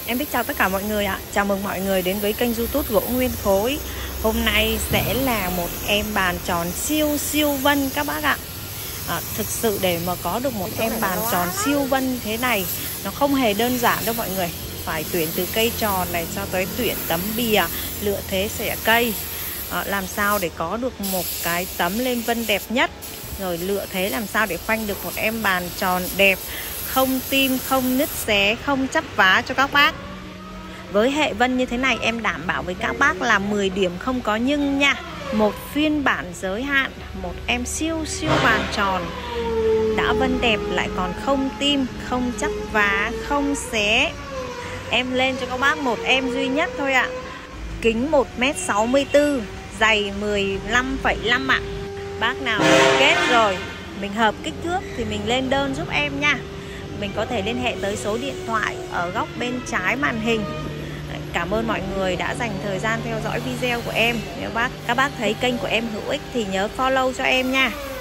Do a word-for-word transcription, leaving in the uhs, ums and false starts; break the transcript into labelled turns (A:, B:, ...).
A: Em Bích chào tất cả mọi người ạ. Chào mừng mọi người đến với kênh YouTube Gỗ Nguyên Khối. Hôm nay sẽ là một em bàn tròn siêu siêu vân các bác ạ. à, Thực sự để mà có được một em bàn tròn siêu vân thế này nó không hề đơn giản đâu mọi người. Phải tuyển từ cây tròn này cho tới tuyển tấm bìa, lựa thế xẻ cây, à, làm sao để có được một cái tấm lên vân đẹp nhất, rồi lựa thế làm sao để khoanh được một em bàn tròn đẹp, không tim, không nứt xé, không chắp vá cho các bác. Với hệ vân như thế này em đảm bảo với các bác là mười điểm không có nhưng nha. Một phiên bản giới hạn, một em siêu siêu bàn tròn đã vân đẹp lại còn không tim, không chắp vá, không xé. Em lên cho các bác một em duy nhất thôi ạ. Kính một mét sáu mươi tư, dày mười lăm phẩy năm ạ. Bác nào kết rồi, mình hợp kích thước thì mình lên đơn giúp em nha. Mình có thể liên hệ tới số điện thoại ở góc bên trái màn hình. Cảm ơn mọi người đã dành thời gian theo dõi video của em. Nếu bác các bác thấy kênh của em hữu ích thì nhớ follow cho em nha.